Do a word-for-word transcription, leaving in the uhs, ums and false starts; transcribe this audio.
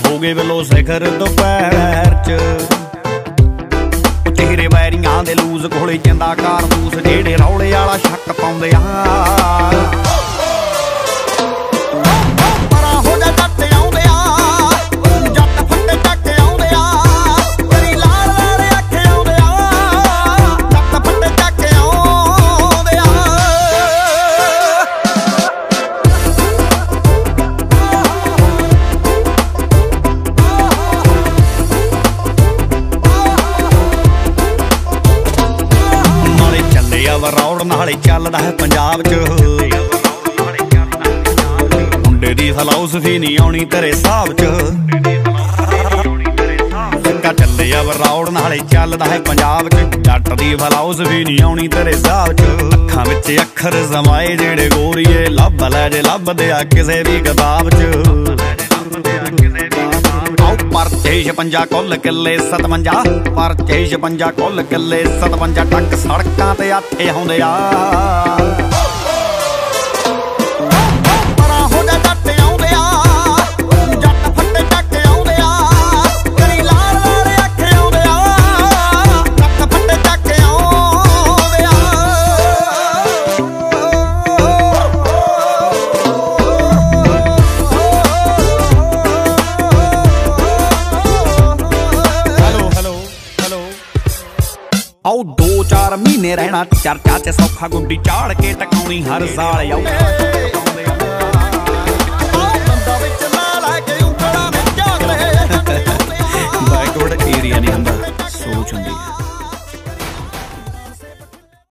ਹੋ ਗਏ ਵੱਲੋਂ ਸਿਖਰ ਦੁਪਹਿਰ ਚ ਤੇਰੇ ਵੈਰੀਆਂ ਦੇ ਲੂਜ਼ ਕੋਲੇ ਚੰਦਾ ਕਾਰਤੂਸ ਜਿਹੜੇ ਰੌਲੇ ਵਾਲਾ ਸ਼ੱਕ ਪਾਉਂਦੇ ਆ ਰੌੜ ਨਾਲੇ ਚੱਲਦਾ ਹੈ ਪੰਜਾਬ ਚ ਮੁੰਡੇ ਦੀ ਫਲਸਫੀ ਨਹੀਂ ਆਉਣੀ ਤੇਰੇ ਹਿਸਾਬ ਚ ਸਿੱਕਾ ਚੱਲਿਆ ਰੌੜ ਨਾਲੇ ਚੱਲਦਾ ਹੈ ਪੰਜਾਬ ਚ ਜੱਟ ਦੀ ਫਲਸਫੀ ਨਹੀਂ ਆਉਣੀ ਤੇਰੇ ਹਿਸਾਬ ਚ ਅੱਖਾਂ ਵਿੱਚ ਅੱਖਰ ਸਮਾਏ ਜਿਹੜੇ ਗੋਰੀਏ ਲੱਭ ਲੈ ਜੇ ਲੱਭਦੇ ਆ ਕਿਸੇ ਵੀ ਕਿਤਾਬ ਚ ਪਰਚੇ ਛਪੰਜਾ ਕੁੱਲ ਕਿੱਲੇ ਸਤਵੰਜਾ ਪਰਚੇ ਛਪੰਜਾ ਕੁੱਲ ਕਿੱਲੇ ਸਤਵੰਜਾ ਟੱਕ ਸੜਕਾਂ ਤੇ ਆਥੇ ਆਉਂਦੇ ਆ ਆਓ ਦੋ ਚਾਰ ਮਹੀਨੇ ਰਹਿਣਾ ਚਰਚਾ ਚ ਸੌਖਾ ਗੁੱਡੀ ਚਾੜ ਕੇ ਟਕਾਉਣੀ ਹਰ ਸਾਲ ਆਉ ਬੈਕਵਰਡ ਏਰੀਆ ਨਹੀਂ ਹੁੰਦਾ